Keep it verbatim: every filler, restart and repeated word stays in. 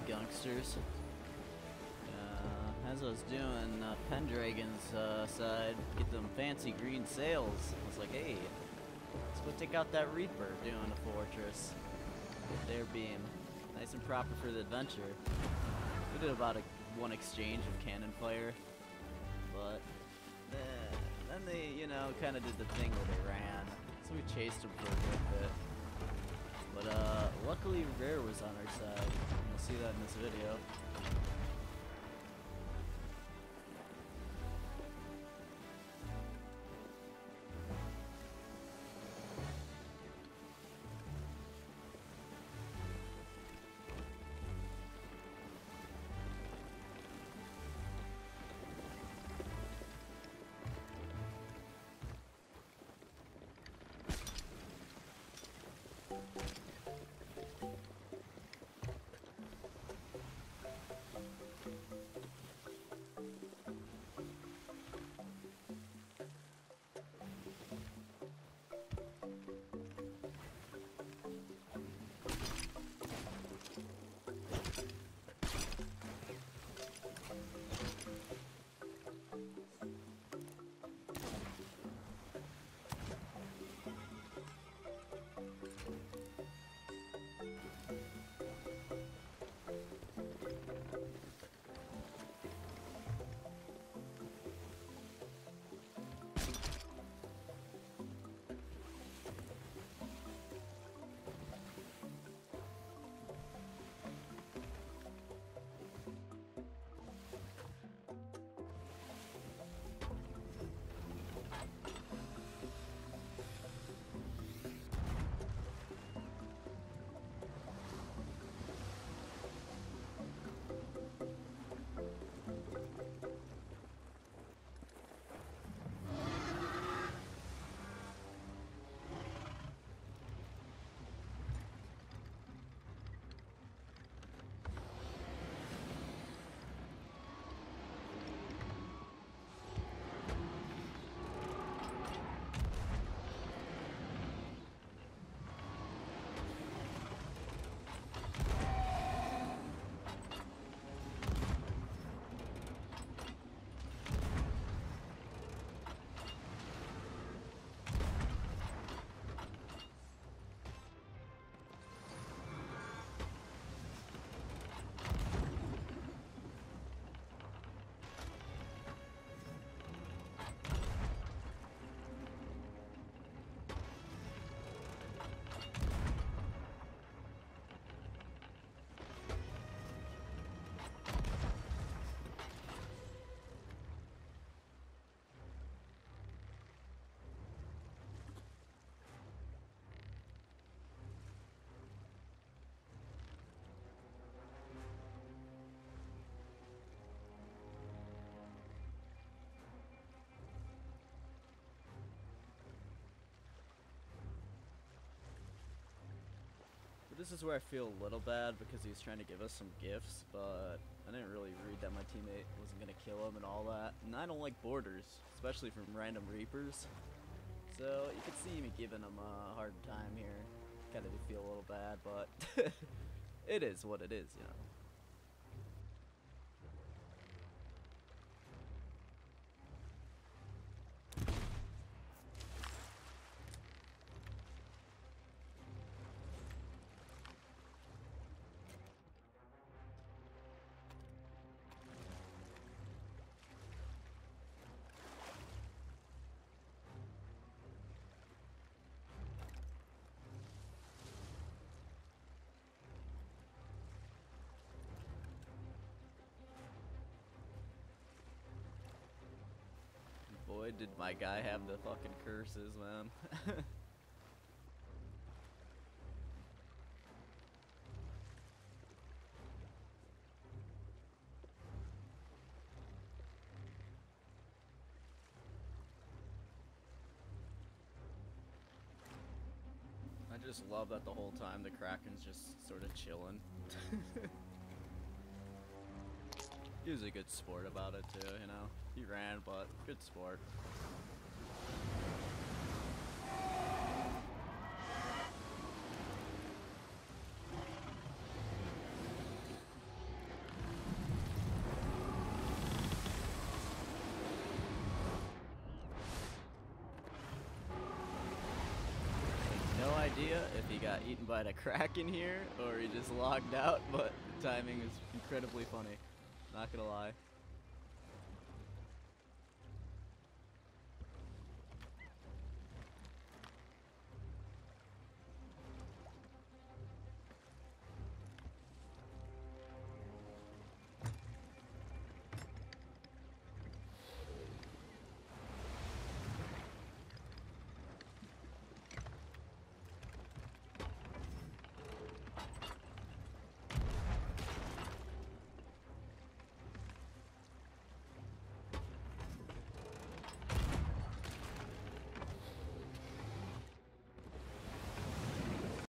youngsters. Uh, as I was doing uh, Penndragon's uh, side, get them fancy green sails. I was like, hey, let's go take out that Reaper doing a fortress. Their beam. Nice and proper for the adventure. We did about a one exchange of cannon fire, but then, then they, you know, kind of did the thing where they ran. So we chased them for a good bit. But uh, luckily Rare was on our side. And you'll see that in this video. This is where I feel a little bad because he was trying to give us some gifts, but I didn't really read that my teammate wasn't going to kill him and all that. And I don't like borders, especially from random Reapers. So you can see me giving him a hard time here. Kind of feel a little bad, but it is what it is, you know. Boy, did my guy have the fucking curses, man. I just love that the whole time the Kraken's just sort of chilling. He was a good sport about it too, you know. He ran, but good sport. if he got eaten by the Kraken here or he just logged out, but the timing is incredibly funny. Not gonna lie.